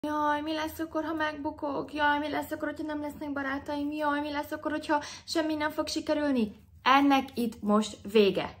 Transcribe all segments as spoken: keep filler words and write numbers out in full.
Jaj, mi lesz akkor, ha megbukok? Jaj, mi lesz akkor, hogyha nem lesznek barátaim? Jaj, mi lesz akkor, hogyha semmi nem fog sikerülni? Ennek itt most vége.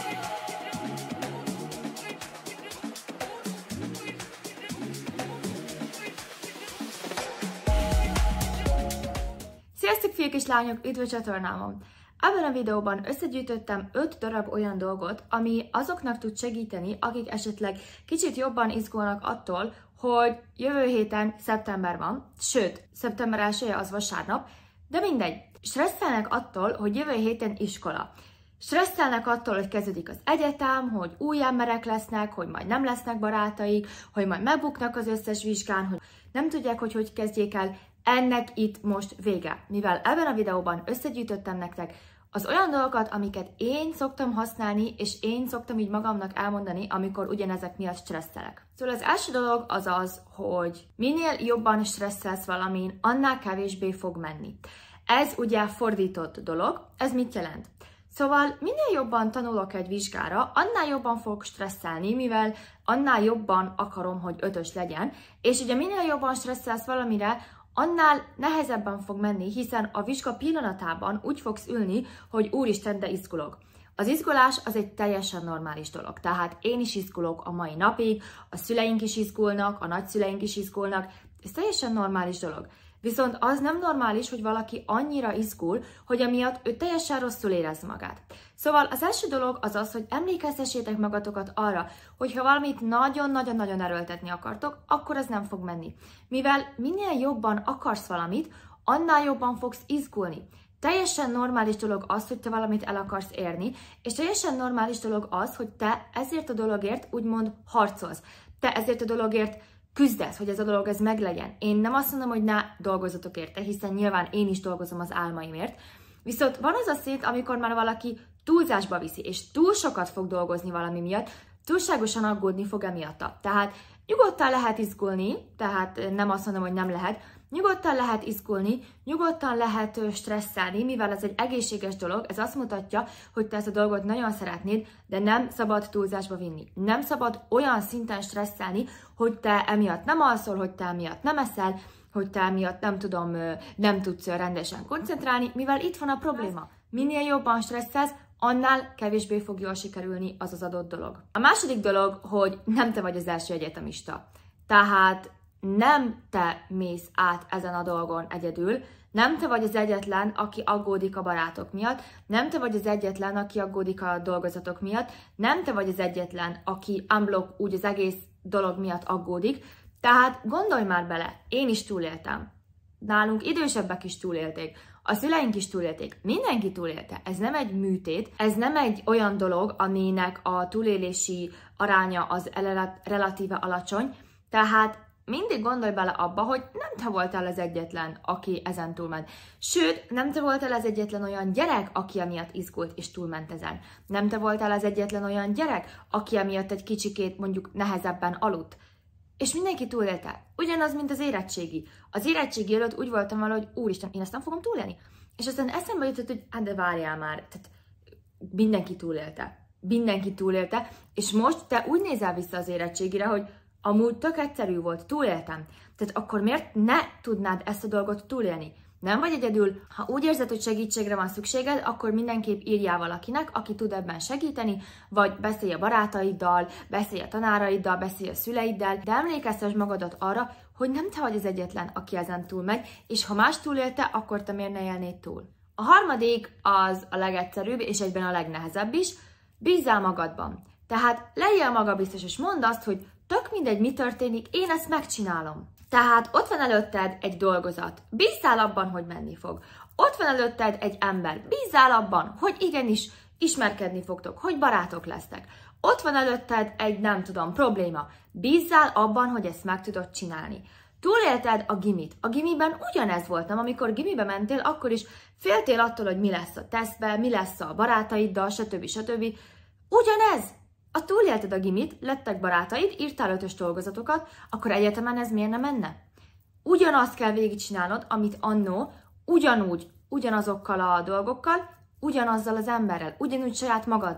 Sziasztok, fiúk és lányok, üdv a csatornámon! Ebben a videóban összegyűjtöttem öt darab olyan dolgot, ami azoknak tud segíteni, akik esetleg kicsit jobban izgulnak attól, hogy jövő héten szeptember van, sőt, szeptember elsője az vasárnap, de mindegy, stresszelnek attól, hogy jövő héten iskola. Stresszelnek attól, hogy kezdődik az egyetem, hogy új emberek lesznek, hogy majd nem lesznek barátaik, hogy majd megbuknak az összes vizsgán, hogy nem tudják, hogy hogy kezdjék el. Ennek itt most vége, mivel ebben a videóban összegyűjtöttem nektek az olyan dolgokat, amiket én szoktam használni, és én szoktam így magamnak elmondani, amikor ugyanezek miatt stresszelek. Szóval az első dolog az az, hogy minél jobban stresszelsz valamin, annál kevésbé fog menni. Ez ugye fordított dolog, ez mit jelent? Szóval minél jobban tanulok egy vizsgára, annál jobban fogok stresszelni, mivel annál jobban akarom, hogy ötös legyen, és ugye minél jobban stresszelsz valamire, annál nehezebben fog menni, hiszen a vizsga pillanatában úgy fogsz ülni, hogy úristen, de izgulok. Az izgulás az egy teljesen normális dolog, tehát én is izgulok a mai napig, a szüleink is izgulnak, a nagyszüleink is izgulnak, ez teljesen normális dolog. Viszont az nem normális, hogy valaki annyira izgul, hogy amiatt ő teljesen rosszul érez magát. Szóval az első dolog az az, hogy emlékeztessétek magatokat arra, hogy ha valamit nagyon-nagyon-nagyon erőltetni akartok, akkor az nem fog menni. Mivel minél jobban akarsz valamit, annál jobban fogsz izgulni. Teljesen normális dolog az, hogy te valamit el akarsz érni, és teljesen normális dolog az, hogy te ezért a dologért úgymond harcolsz. Te ezért a dologért küzdesz, hogy ez a dolog ez meglegyen. Én nem azt mondom, hogy ne dolgozzatok érte, hiszen nyilván én is dolgozom az álmaimért. Viszont van az a szint, amikor már valaki túlzásba viszi, és túl sokat fog dolgozni valami miatt, túlságosan aggódni fog emiatta. Tehát nyugodtan lehet izgulni, tehát nem azt mondom, hogy nem lehet, nyugodtan lehet izgulni, nyugodtan lehet stresszelni, mivel ez egy egészséges dolog, ez azt mutatja, hogy te ezt a dolgot nagyon szeretnéd, de nem szabad túlzásba vinni. Nem szabad olyan szinten stresszelni, hogy te emiatt nem alszol, hogy te emiatt nem eszel, hogy te emiatt nem tudom, nem tudsz rendesen koncentrálni, mivel itt van a probléma. Minél jobban stresszelsz, annál kevésbé fog jól sikerülni az az adott dolog. A második dolog, hogy nem te vagy az első egyetemista. Tehát nem te mész át ezen a dolgon egyedül, nem te vagy az egyetlen, aki aggódik a barátok miatt, nem te vagy az egyetlen, aki aggódik a dolgozatok miatt, nem te vagy az egyetlen, aki unblock úgy az egész dolog miatt aggódik, tehát gondolj már bele, én is túléltem. Nálunk idősebbek is túlélték, a szüleink is túlélték, mindenki túlélte. Ez nem egy műtét, ez nem egy olyan dolog, aminek a túlélési aránya az relatíve alacsony, tehát mindig gondolj bele abba, hogy nem te voltál az egyetlen, aki ezen túlment. Sőt, nem te voltál az egyetlen olyan gyerek, aki emiatt izgult és túlment ezen. Nem te voltál az egyetlen olyan gyerek, aki emiatt egy kicsikét mondjuk nehezebben aludt. És mindenki túlélte. Ugyanaz, mint az érettségi. Az érettségi előtt úgy voltam vele, hogy úristen, én ezt nem fogom túlélni. És aztán eszembe jutott, hogy hát de várjál már, tehát mindenki túlélte. Mindenki túlélte, és most te úgy nézel vissza az érettségire, hogy amúgy tök egyszerű volt, túléltem. Tehát akkor miért ne tudnád ezt a dolgot túlélni? Nem vagy egyedül, ha úgy érzed, hogy segítségre van szükséged, akkor mindenképp írjál valakinek, aki tud ebben segíteni, vagy beszélj a barátaiddal, beszélj a tanáraiddal, beszélj a szüleiddel, de emlékeztess magadat arra, hogy nem te vagy az egyetlen, aki ezen túlmegy, és ha más túlélte, akkor te miért ne élnéd túl. A harmadik az a legegyszerűbb, és egyben a legnehezebb is, bízzál magadban. Tehát legyél magabiztos, és mondd azt, hogy tök mindegy, mi történik, én ezt megcsinálom. Tehát ott van előtted egy dolgozat, bízzál abban, hogy menni fog. Ott van előtted egy ember, bízzál abban, hogy igenis ismerkedni fogtok, hogy barátok lesztek. Ott van előtted egy, nem tudom, probléma, bízzál abban, hogy ezt meg tudod csinálni. Túlélted a gimit. A gimiben ugyanez volt, nem? Amikor gimibe mentél, akkor is féltél attól, hogy mi lesz a tesztben, mi lesz a barátaiddal, stb. stb. Ugyanez! Ha túlélted a gimit, lettek barátaid, írtál ötös dolgozatokat, akkor egyetemen ez miért nem menne? Ugyanazt kell végigcsinálnod, amit annó, ugyanúgy, ugyanazokkal a dolgokkal, ugyanazzal az emberrel, ugyanúgy saját magaddal.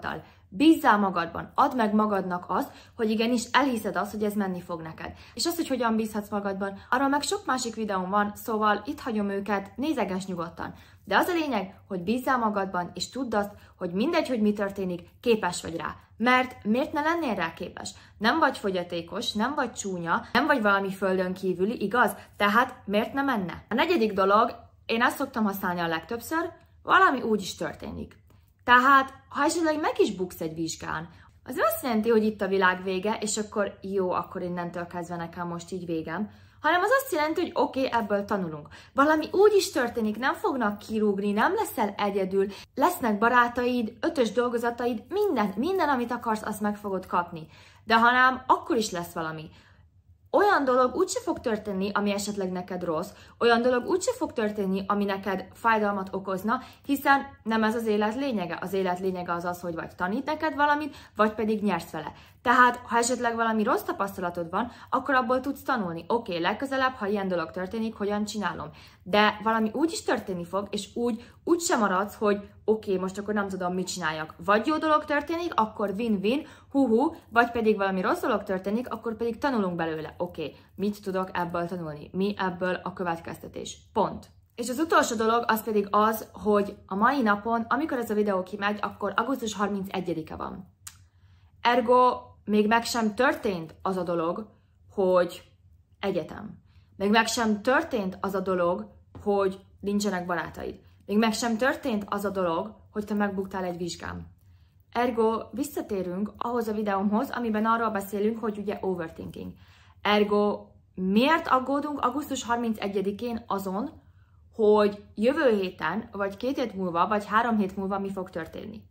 Bízzál magadban, add meg magadnak azt, hogy igenis elhiszed azt, hogy ez menni fog neked. És azt, hogy hogyan bízhatsz magadban, arról meg sok másik videóm van, szóval itt hagyom őket, nézeges nyugodtan. De az a lényeg, hogy bízzál magadban, és tudd azt, hogy mindegy, hogy mi történik, képes vagy rá. Mert miért ne lennél rá képes? Nem vagy fogyatékos, nem vagy csúnya, nem vagy valami földön kívüli, igaz? Tehát miért ne menne? A negyedik dolog, én ezt szoktam használni a legtöbbször, valami úgy is történik. Tehát, ha esetleg meg is buksz egy vizsgán, az azt jelenti, hogy itt a világ vége, és akkor jó, akkor innentől kezdve nekem most így végem, hanem az azt jelenti, hogy oké, okay, ebből tanulunk. Valami úgy is történik, nem fognak kirúgni, nem leszel egyedül, lesznek barátaid, ötös dolgozataid, minden, minden, amit akarsz, azt meg fogod kapni. De ha nem, akkor is lesz valami. Olyan dolog úgyse fog történni, ami esetleg neked rossz, olyan dolog úgyse fog történni, ami neked fájdalmat okozna, hiszen nem ez az élet lényege. Az élet lényege az az, hogy vagy tanít neked valamit, vagy pedig nyersz vele. Tehát, ha esetleg valami rossz tapasztalatod van, akkor abból tudsz tanulni. Oké, okay, legközelebb, ha ilyen dolog történik, hogyan csinálom. De valami úgy is történni fog, és úgy, úgy sem maradsz, hogy oké, okay, most akkor nem tudom, mit csináljak. Vagy jó dolog történik, akkor win-win, hú-hú, vagy pedig valami rossz dolog történik, akkor pedig tanulunk belőle. Oké, okay, mit tudok ebből tanulni? Mi ebből a következtetés? Pont. És az utolsó dolog az pedig az, hogy a mai napon, amikor ez a videó kimegy, akkor augusztus harmincegyedike van. Ergo még meg sem történt az a dolog, hogy egyetem. Még meg sem történt az a dolog, hogy nincsenek barátaid. Még meg sem történt az a dolog, hogy te megbuktál egy vizsgán. Ergo visszatérünk ahhoz a videómhoz, amiben arról beszélünk, hogy ugye overthinking. Ergo miért aggódunk augusztus harmincegyedikén azon, hogy jövő héten, vagy két hét múlva, vagy három hét múlva mi fog történni?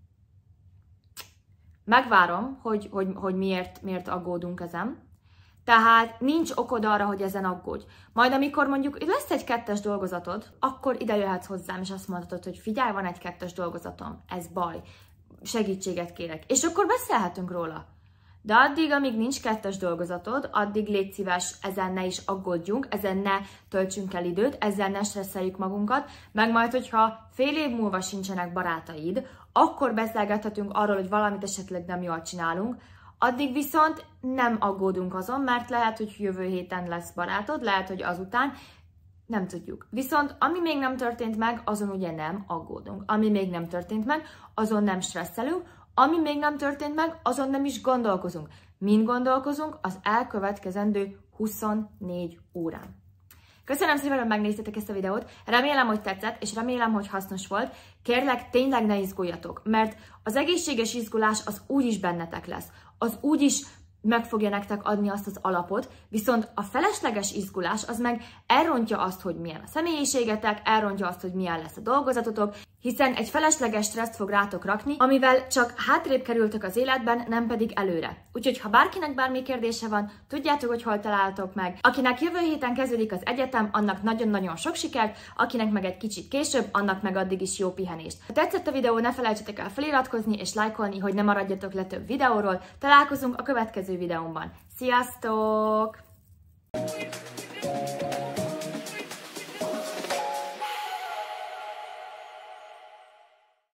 Megvárom, hogy, hogy, hogy miért, miért aggódunk ezen. Tehát nincs okod arra, hogy ezen aggódj. Majd amikor mondjuk lesz egy kettes dolgozatod, akkor ide jöhetsz hozzám, és azt mondhatod, hogy figyelj, van egy kettes dolgozatom, ez baj, segítséget kérek. És akkor beszélhetünk róla. De addig, amíg nincs kettes dolgozatod, addig légy szíves, ezen ne is aggódjunk, ezen ne töltsünk el időt, ezzel ne stresszeljük magunkat, meg majd, hogyha fél év múlva sincsenek barátaid, akkor beszélgethetünk arról, hogy valamit esetleg nem jól csinálunk, addig viszont nem aggódunk azon, mert lehet, hogy jövő héten lesz barátod, lehet, hogy azután, nem tudjuk. Viszont ami még nem történt meg, azon ugye nem aggódunk. Ami még nem történt meg, azon nem stresszelünk, ami még nem történt meg, azon nem is gondolkozunk. Mind gondolkozunk az elkövetkezendő huszonnégy órán. Köszönöm szépen, hogy megnéztétek ezt a videót, remélem, hogy tetszett, és remélem, hogy hasznos volt. Kérlek, tényleg ne izguljatok, mert az egészséges izgulás az úgyis bennetek lesz. Az úgyis meg fogja nektek adni azt az alapot, viszont a felesleges izgulás az meg elrontja azt, hogy milyen a személyiségetek, elrontja azt, hogy milyen lesz a dolgozatotok, hiszen egy felesleges stresszt fog rátok rakni, amivel csak hátrébb kerültök az életben, nem pedig előre. Úgyhogy ha bárkinek bármi kérdése van, tudjátok, hogy hol találtok meg. Akinek jövő héten kezdődik az egyetem, annak nagyon-nagyon sok sikert, akinek meg egy kicsit később, annak meg addig is jó pihenést. Ha tetszett a videó, ne felejtsetek el feliratkozni és lájkolni, hogy ne maradjatok le több videóról. Találkozunk a következő videómban. Sziasztok!